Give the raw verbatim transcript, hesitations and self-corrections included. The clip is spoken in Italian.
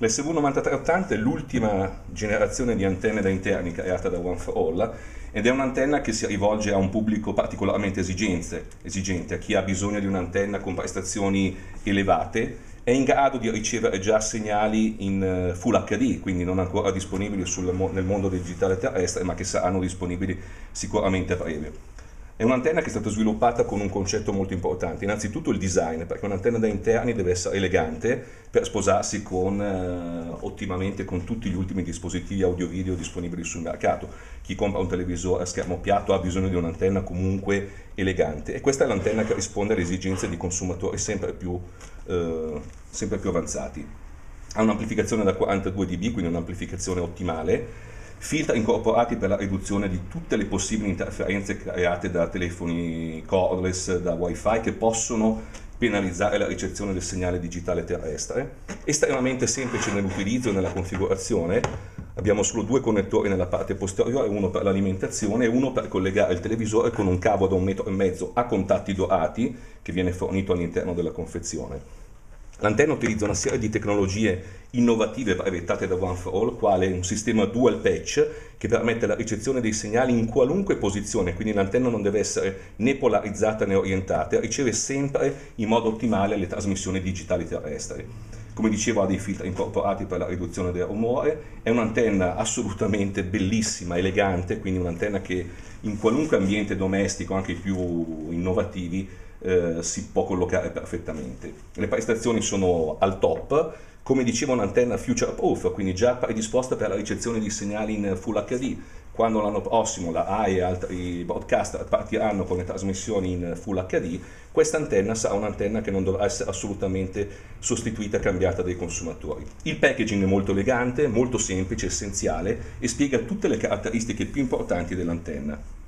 L'S V novantatré ottanta è l'ultima generazione di antenne da interni creata da One for All ed è un'antenna che si rivolge a un pubblico particolarmente esigenze- esigente, a chi ha bisogno di un'antenna con prestazioni elevate, è in grado di ricevere già segnali in eh, Full H D, quindi non ancora disponibili sul mo- nel mondo del digitale terrestre, ma che saranno disponibili sicuramente a breve. È un'antenna che è stata sviluppata con un concetto molto importante, innanzitutto il design, perché un'antenna da interni deve essere elegante per sposarsi con, eh, ottimamente con tutti gli ultimi dispositivi audio-video disponibili sul mercato. Chi compra un televisore a schermo piatto ha bisogno di un'antenna comunque elegante e questa è l'antenna che risponde alle esigenze di consumatori sempre più, eh, sempre più avanzati. Ha un'amplificazione da quarantadue decibel, quindi un'amplificazione ottimale, filtri incorporati per la riduzione di tutte le possibili interferenze create da telefoni cordless, da wifi, che possono penalizzare la ricezione del segnale digitale terrestre. Estremamente semplice nell'utilizzo e nella configurazione. Abbiamo solo due connettori nella parte posteriore, uno per l'alimentazione e uno per collegare il televisore con un cavo da un metro e mezzo a contatti dorati che viene fornito all'interno della confezione. L'antenna utilizza una serie di tecnologie innovative brevettate da One for All, quale un sistema dual patch che permette la ricezione dei segnali in qualunque posizione, quindi l'antenna non deve essere né polarizzata né orientata, riceve sempre in modo ottimale le trasmissioni digitali terrestri. Come dicevo, ha dei filtri incorporati per la riduzione del rumore, è un'antenna assolutamente bellissima, elegante, quindi un'antenna che in qualunque ambiente domestico, anche i più innovativi, Eh, si può collocare perfettamente. Le prestazioni sono al top, come dicevo un'antenna future proof, quindi già predisposta per la ricezione di segnali in Full H D. Quando l'anno prossimo la A I e altri broadcaster partiranno con le trasmissioni in Full H D, questa antenna sarà un'antenna che non dovrà essere assolutamente sostituita e cambiata dai consumatori. Il packaging è molto elegante, molto semplice, essenziale e spiega tutte le caratteristiche più importanti dell'antenna.